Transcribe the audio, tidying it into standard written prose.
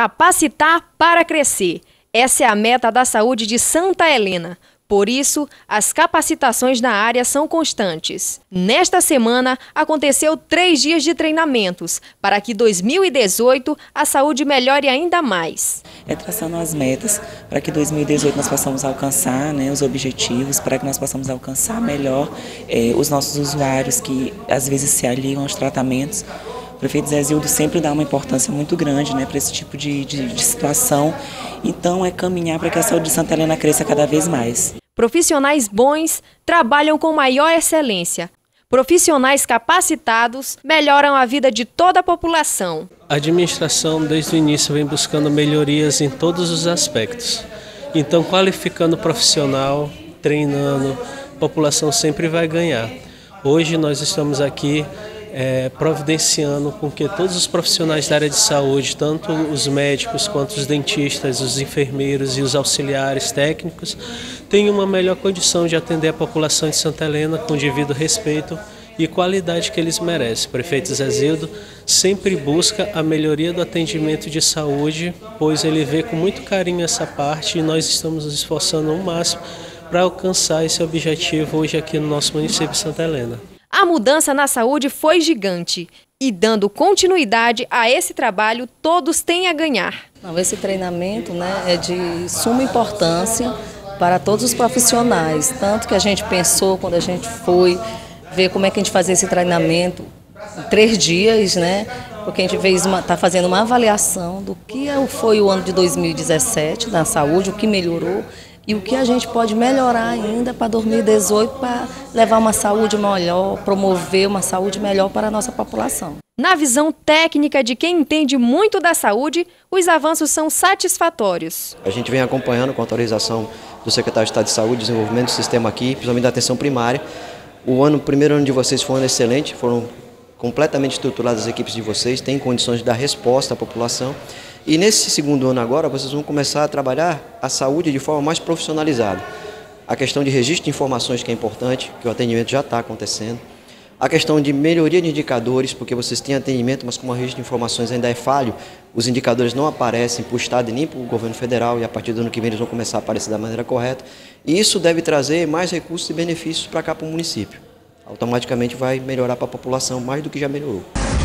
Capacitar para crescer. Essa é a meta da saúde de Santa Helena. Por isso, as capacitações na área são constantes. Nesta semana, aconteceu 3 dias de treinamentos, para que 2018 a saúde melhore ainda mais. Traçando as metas para que 2018 nós possamos alcançar, os objetivos, para que nós possamos alcançar melhor os nossos usuários que às vezes se aliam aos tratamentos. O prefeito Zé Zildo sempre dá uma importância muito grande para esse tipo de situação. Então é caminhar para que a saúde de Santa Helena cresça cada vez mais. Profissionais bons trabalham com maior excelência. Profissionais capacitados melhoram a vida de toda a população. A administração, desde o início, vem buscando melhorias em todos os aspectos. Então, qualificando o profissional, treinando, a população sempre vai ganhar. Hoje nós estamos aqui providenciando com que todos os profissionais da área de saúde, tanto os médicos quanto os dentistas, os enfermeiros e os auxiliares técnicos, tenham uma melhor condição de atender a população de Santa Helena com o devido respeito e qualidade que eles merecem. O prefeito Zé Zildo sempre busca a melhoria do atendimento de saúde, pois ele vê com muito carinho essa parte e nós estamos nos esforçando ao máximo para alcançar esse objetivo hoje aqui no nosso município de Santa Helena. A mudança na saúde foi gigante e, dando continuidade a esse trabalho, todos têm a ganhar. Esse treinamento é de suma importância para todos os profissionais, tanto que a gente pensou quando a gente foi ver como é que a gente fazia esse treinamento em 3 dias, porque a gente está fazendo uma avaliação do que foi o ano de 2017 na saúde, o que melhorou e o que a gente pode melhorar ainda para 2018 para levar uma saúde melhor, promover uma saúde melhor para a nossa população. Na visão técnica de quem entende muito da saúde, os avanços são satisfatórios. A gente vem acompanhando com a autorização do secretário de Estado de Saúde, desenvolvimento do sistema aqui, principalmente da atenção primária. O primeiro ano de vocês foi um ano excelente, foram completamente estruturadas as equipes de vocês, têm condições de dar resposta à população. E nesse segundo ano agora, vocês vão começar a trabalhar a saúde de forma mais profissionalizada. A questão de registro de informações, que é importante, que o atendimento já está acontecendo. A questão de melhoria de indicadores, porque vocês têm atendimento, mas como o registro de informações ainda é falho, os indicadores não aparecem para o Estado e nem para o governo federal, e a partir do ano que vem eles vão começar a aparecer da maneira correta. E isso deve trazer mais recursos e benefícios para cá, para o município. Automaticamente vai melhorar para a população mais do que já melhorou.